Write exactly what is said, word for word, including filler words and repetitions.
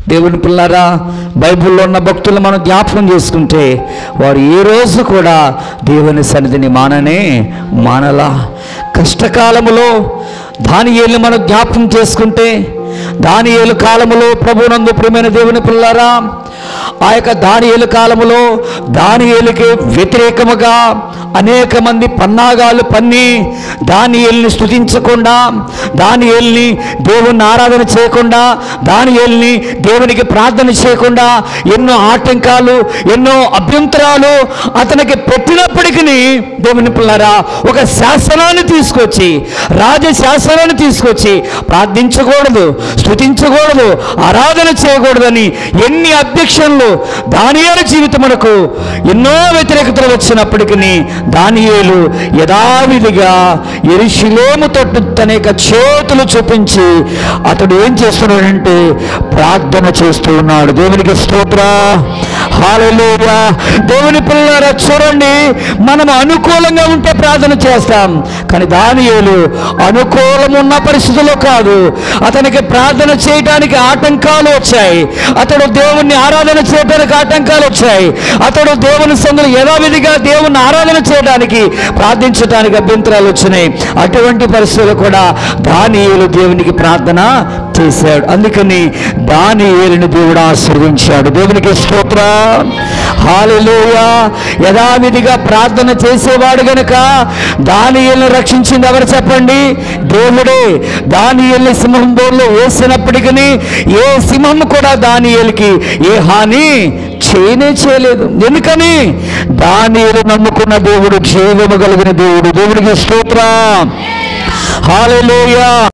దేవుని పిల్లారా, బైబిల్లో ఉన్న భక్తులు మనం జ్ఞాపకం చేసుకుంటే వారు ఏ రోజు కూడా దేవుని సన్నిధిని మాననే మానలా. కష్టకాలములో దానియేలుని మనం జ్ఞాపకం చేసుకుంటే, దానియేలు కాలములో ప్రభువునందు ప్రియమైన దేవుని పిల్లారా, ఆ యొక్క దానియేలు కాలములో దానియేలుకి వ్యతిరేకముగా అనేక మంది పన్నాగాలు పన్ని దానియేలుని స్తుతించకుండా, దానియేలుని దేవుని ఆరాధన చేయకుండా, దానియేలుని దేవునికి ప్రార్థన చేయకుండా ఎన్నో ఆటంకాలు, ఎన్నో అభ్యంతరాలు అతనికి పెట్టినప్పటికీ దేవుని పిల్లరా ఒక శాసనాన్ని తీసుకొచ్చి, రాజ శాసనాన్ని తీసుకొచ్చి ప్రార్థించకూడదు, స్తుతించకూడదు, ఆరాధన చేయకూడదని ఎన్ని అబ్జెక్షన్లు దానియేలు జీవితమునకు ఎన్నో వ్యతిరేకతలు వచ్చినప్పటికీ దానియేలు యథావిధిగా యెరూషలేము తట్టు తన యొక్క చేతులు చూపించి అతడు ఏం చేస్తున్నాడంటే ప్రార్థన చేస్తూ ఉన్నాడు. దేవునికి స్తోత్రం, హల్లెలూయా. దేవుని పిల్లలారా చూడండి, మనం అనుకూలంగా ఉంటే ప్రార్థన చేస్తాం, కానీ దానియేలు అనుకూలం ఉన్న పరిస్థితుల్లో కాదు, అతనికి ప్రార్థన చేయడానికి ఆటంకాలు వచ్చాయి, అతడు దేవుణ్ణి ఆరాధన చేయడానికి ఆటంకాలు వచ్చాయి, అతడు దేవుని సందులో యథావిధిగా దేవుణ్ణి ఆరాధన చేయడానికి ప్రార్థించడానికి అభ్యంతరాలు వచ్చినాయి. అటువంటి పరిస్థితులు కూడా దానియేలు దేవునికి ప్రార్థన చేశాడు. అందుకని దానియేలుని దేవుడు ఆశీర్వదించాడు. దేవునికి స్తోత్రం, హల్లెలూయా. యథావిధిగా ప్రార్థన చేసేవాడు గనుక దానియేలుని రక్షించింది ఎవరు చెప్పండి? దేవుడే. దానియేలుని సింహం బోర్లో వేసినప్పటికీ ఏ సింహం కూడా దానియేలుకి ఏ హాని చేయనే చేయలేదు. ఎందుకని? దానియేలు నమ్ముకున్న దేవుడు జీవము కలిగిన దేవుడు. దేవునికి స్తోత్రం, హల్లెలూయా.